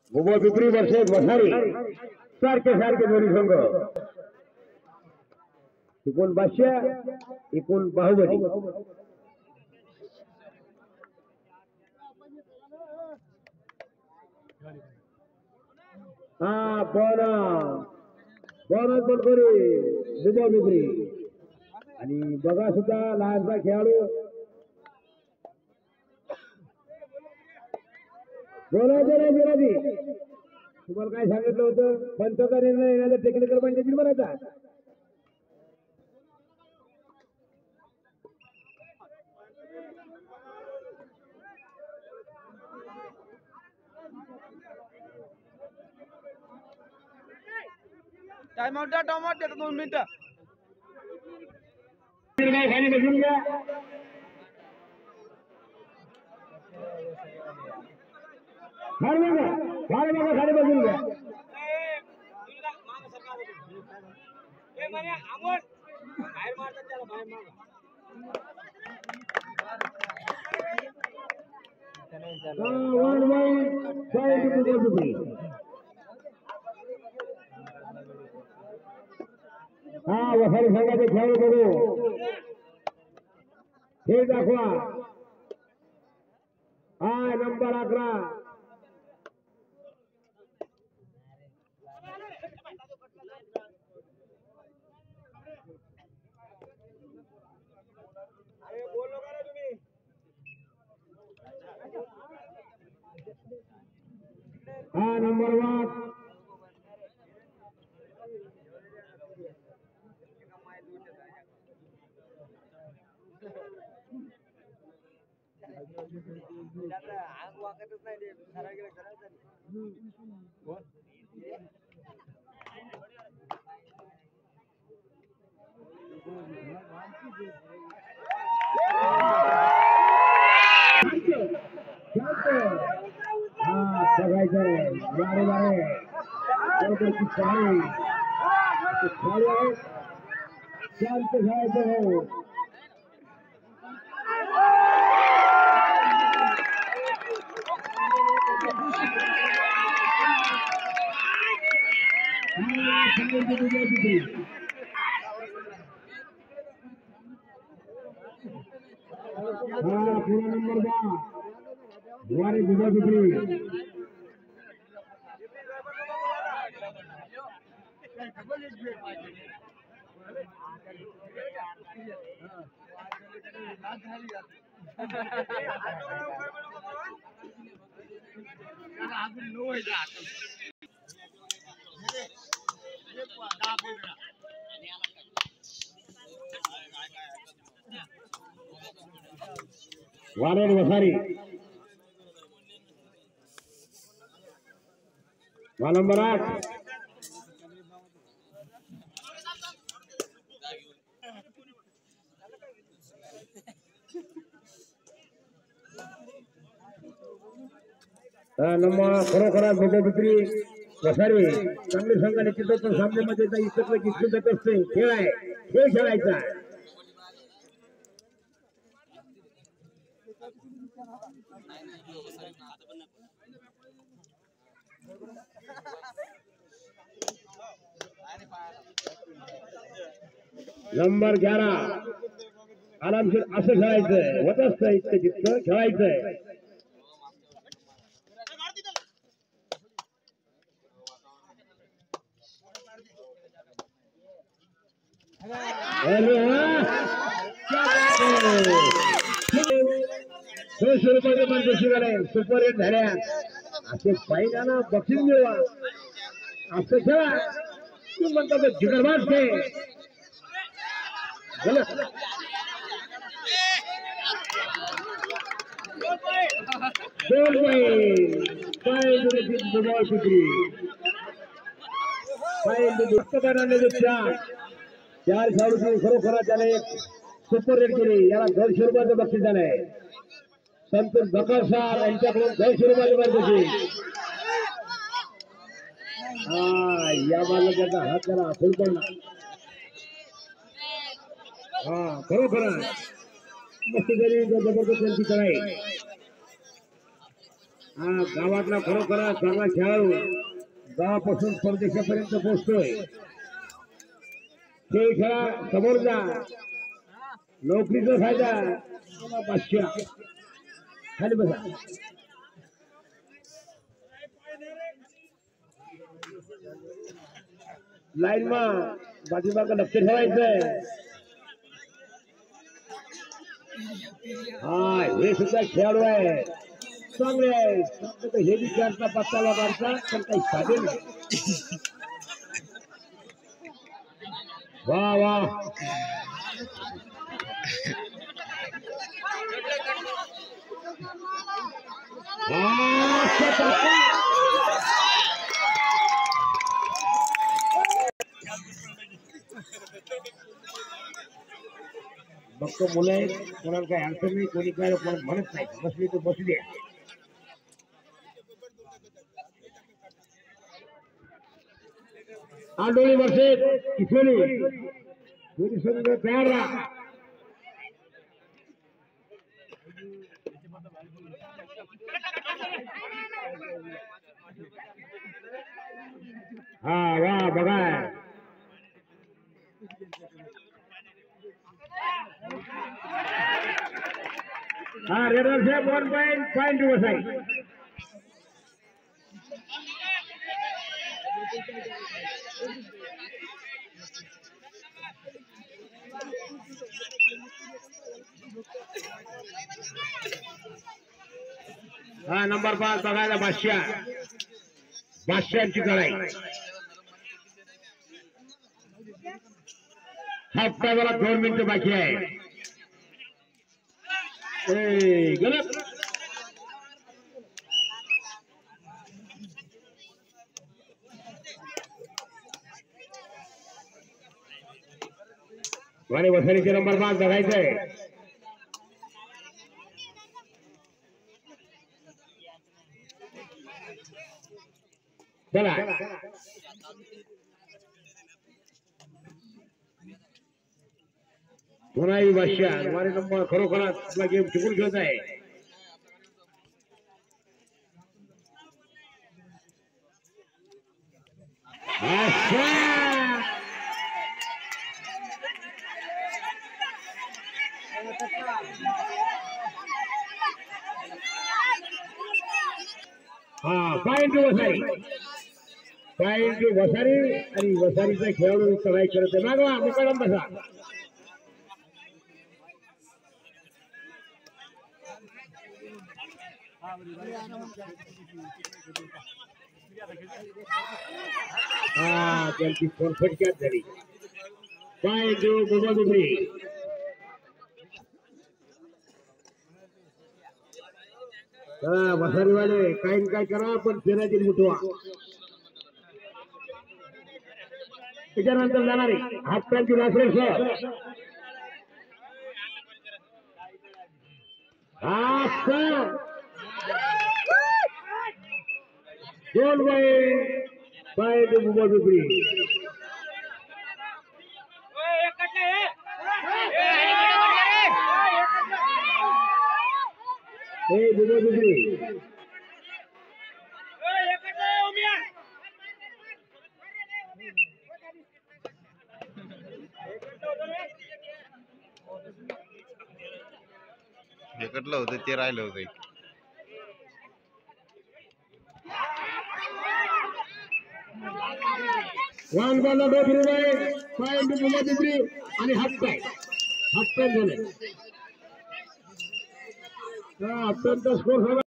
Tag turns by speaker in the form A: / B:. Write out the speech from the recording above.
A: गोबो Pipri versus वसारी सारखे दोन्ही संघ एकूण 500 एकूण बाहुबली बोनस पण करी गोबो पिपरी आणि बघा सुद्धा लहानसा खेळाडू बोलायचे तुम्हाला काय सांगितलं होतं पंचाचा निर्णय येण्याचा टेक्निकल पंचायतीत बनायचा
B: टाइम आउट द्या 2 मिनिटं
A: खाली बसून घ्या खाली बसून घ्या वसारी संघाचे खेळाडू बघू हे दाखवा नंबर 11 नंबर 1 शांत खेळायचं हो पूरा नंबर 2 हमारे गुजर पिपरी वारेड वसारी नंबर 8 खरोखर गोबो पिपरी वसारी चांगली संघाने चित्रपट सामन्यामध्ये इतकं किस्मत देत असते खेळ आहे खेळ खेळायचा नंबर 11 आरामशीर असं खेळायचंय होत असतं इतकं जितकं खेळायचंय सुपर हिट झाल्या असे पाहिजे ना बक्षीस मिळवा असं खेळा तू म्हणतो जिगरबाज खेळ चार खेळाडूंनी खरोखर त्याने सुपर रेट केली याला 200 रुपयाचं बक्षीस झालंय संतोष बकर साहेब यांच्याकडून 200 रुपयाची बक्षीस या बाजूला त्याचा हात त्याला फुल पडला खरोखर मस्त तरी जबरदस्त त्यांची कराई हा गावातला खरोखर चांगला खेळाडू गावापासून परदेशापर्यंत पोहोचतोय. खेळ खेळा, समोर जा, नोकरीचा फायदा. बादशाह खाली बसा. लाईन मा पाठीमागं लक्ष ठेवायचंय. हा हे सुद्धा खेळाडू आहे, चांगले आहे. हे बी खेळता पत्ता मारता पण काही साधे नाही. वा वा मग तो मुलं आहेत, कोणाला काही अडचण नाही, कोणी काय कोण म्हणत नाही. बसली तर बसली. आंधळी वर्षे किशोरी दोन्ही संघ तयार राहा. हा वा बघा हा रेडर साहेब 1 दिवस आहे. हा नंबर 5 बघायला बादशाह. बादशाहची लढाई. हाफ टायमाला 2 मिनिटं बाकी आहे. गलत. वाणी वसरीचे नंबर 5 बघायचंय. चला पुन्हा बादशाह वाणी नंबर खरोखर आपला गेम टिकून खेळत आहे. हा पॉइंट वसारी. पॉइंट वसारी आणि वसारीचा खेळाडू चढाई करत आहे. मागवा मुकादम बसा. हा त्यांची फटक्यात झाली. पॉइंट गोबरडुबरी. वसारीवाले काही काय करा पण फेरायची मुठवा. त्याच्यानंतर जाणारे हाफ पॅन्टची नासरे सर. हा सर 2 पॉइंट गोबरडुबरी. हे गोबरडुबरी
C: एकटलं होतं ते राहिलं होतं.
A: वन बॉल पॉइंट गोबरडुबरी आणि हाफ टाइम. हाफ टाइम झाले. अत्यंत स्कोर